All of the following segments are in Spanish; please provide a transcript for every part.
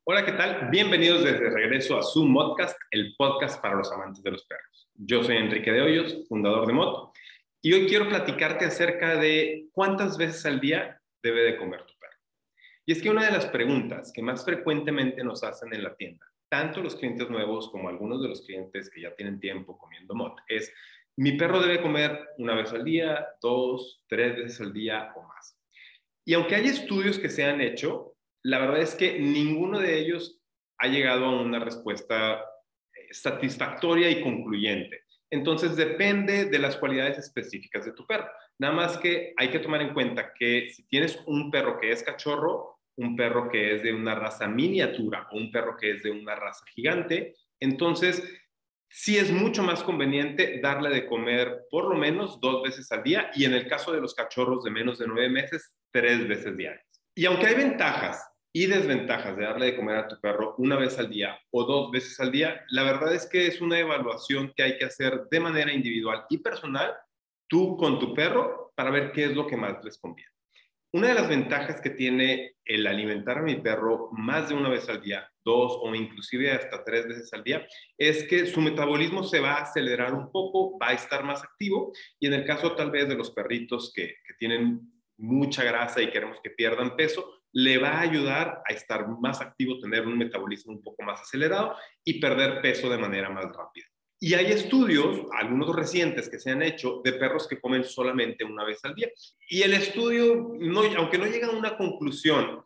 Hola, ¿qué tal? Bienvenidos desde regreso a su podcast, el podcast para los amantes de los perros. Yo soy Enrique de Hoyos, fundador de Mod, y hoy quiero platicarte acerca de cuántas veces al día debe de comer tu perro. Y es que una de las preguntas que más frecuentemente nos hacen en la tienda, tanto los clientes nuevos como algunos de los clientes que ya tienen tiempo comiendo Mod, es: ¿mi perro debe comer una vez al día, dos, tres veces al día o más? Y aunque hay estudios que se han hecho, la verdad es que ninguno de ellos ha llegado a una respuesta satisfactoria y concluyente. Entonces depende de las cualidades específicas de tu perro. Nada más que hay que tomar en cuenta que si tienes un perro que es cachorro, un perro que es de una raza miniatura o un perro que es de una raza gigante, entonces sí es mucho más conveniente darle de comer por lo menos 2 veces al día y en el caso de los cachorros de menos de 9 meses, 3 veces diarias. Y aunque hay ventajas y desventajas de darle de comer a tu perro una vez al día o 2 veces al día, la verdad es que es una evaluación que hay que hacer de manera individual y personal, tú con tu perro, para ver qué es lo que más les conviene. Una de las ventajas que tiene el alimentar a mi perro más de una vez al día, dos o inclusive hasta 3 veces al día, es que su metabolismo se va a acelerar un poco, va a estar más activo y en el caso tal vez de los perritos que tienen mucha grasa y queremos que pierdan peso, le va a ayudar a estar más activo, tener un metabolismo un poco más acelerado y perder peso de manera más rápida. Y hay estudios, algunos recientes que se han hecho, de perros que comen solamente una vez al día. Y el estudio, no, aunque no llega a una conclusión,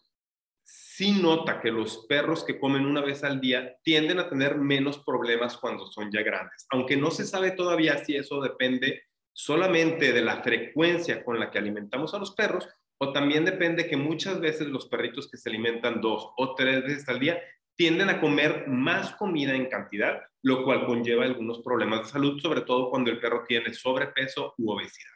sí nota que los perros que comen una vez al día tienden a tener menos problemas cuando son ya grandes. Aunque no se sabe todavía si eso depende solamente de la frecuencia con la que alimentamos a los perros, o también depende que muchas veces los perritos que se alimentan 2 o 3 veces al día tienden a comer más comida en cantidad, lo cual conlleva algunos problemas de salud, sobre todo cuando el perro tiene sobrepeso u obesidad.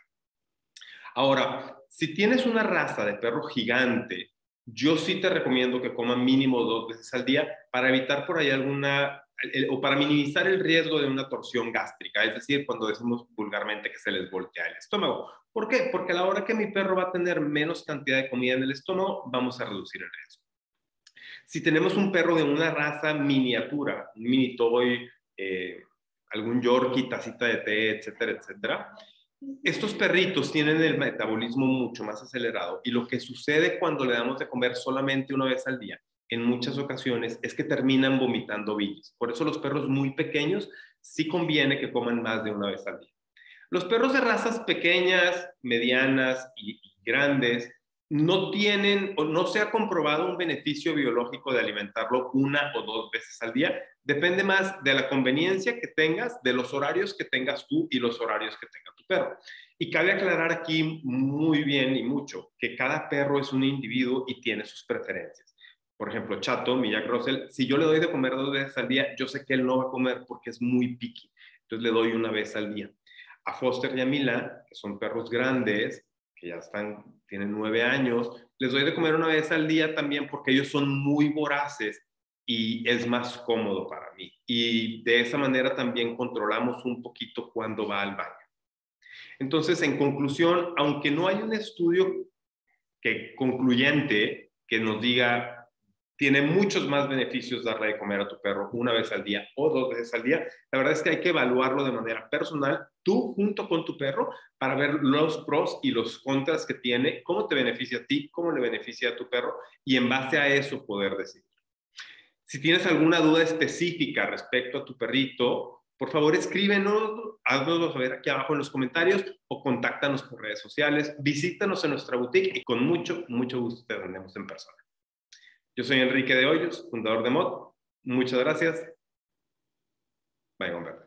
Ahora, si tienes una raza de perro gigante, yo sí te recomiendo que coman mínimo 2 veces al día para evitar por ahí o para minimizar el riesgo de una torsión gástrica, es decir, cuando decimos vulgarmente que se les voltea el estómago. ¿Por qué? Porque a la hora que mi perro va a tener menos cantidad de comida en el estómago, vamos a reducir el riesgo. Si tenemos un perro de una raza miniatura, un mini toy, algún yorkie, tacita de té, etcétera, etcétera, estos perritos tienen el metabolismo mucho más acelerado y lo que sucede cuando le damos de comer solamente una vez al día, en muchas ocasiones, es que terminan vomitando bilis. Por eso los perros muy pequeños sí conviene que coman más de una vez al día. Los perros de razas pequeñas, medianas y grandes no tienen o no se ha comprobado un beneficio biológico de alimentarlo 1 o 2 veces al día. Depende más de la conveniencia que tengas, de los horarios que tengas tú y los horarios que tenga tu perro. Y cabe aclarar aquí muy bien y mucho que cada perro es un individuo y tiene sus preferencias. Por ejemplo, Chato, mi Jack Russell, si yo le doy de comer 2 veces al día, yo sé que él no va a comer porque es muy picky. Entonces le doy una vez al día. A Foster y a Mila, que son perros grandes, que ya tienen 9 años, les doy de comer una vez al día también porque ellos son muy voraces y es más cómodo para mí. Y de esa manera también controlamos un poquito cuando va al baño. Entonces, en conclusión, aunque no hay un estudio concluyente que nos diga tiene muchos más beneficios darle de comer a tu perro una vez al día o 2 veces al día, la verdad es que hay que evaluarlo de manera personal, tú junto con tu perro, para ver los pros y los contras que tiene, cómo te beneficia a ti, cómo le beneficia a tu perro, y en base a eso poder decidir. Si tienes alguna duda específica respecto a tu perrito, por favor escríbenos, haznoslo saber aquí abajo en los comentarios o contáctanos por redes sociales, visítanos en nuestra boutique y con mucho, mucho gusto te atendemos en persona. Yo soy Enrique de Hoyos, fundador de Mod. Muchas gracias. Bye, hombre.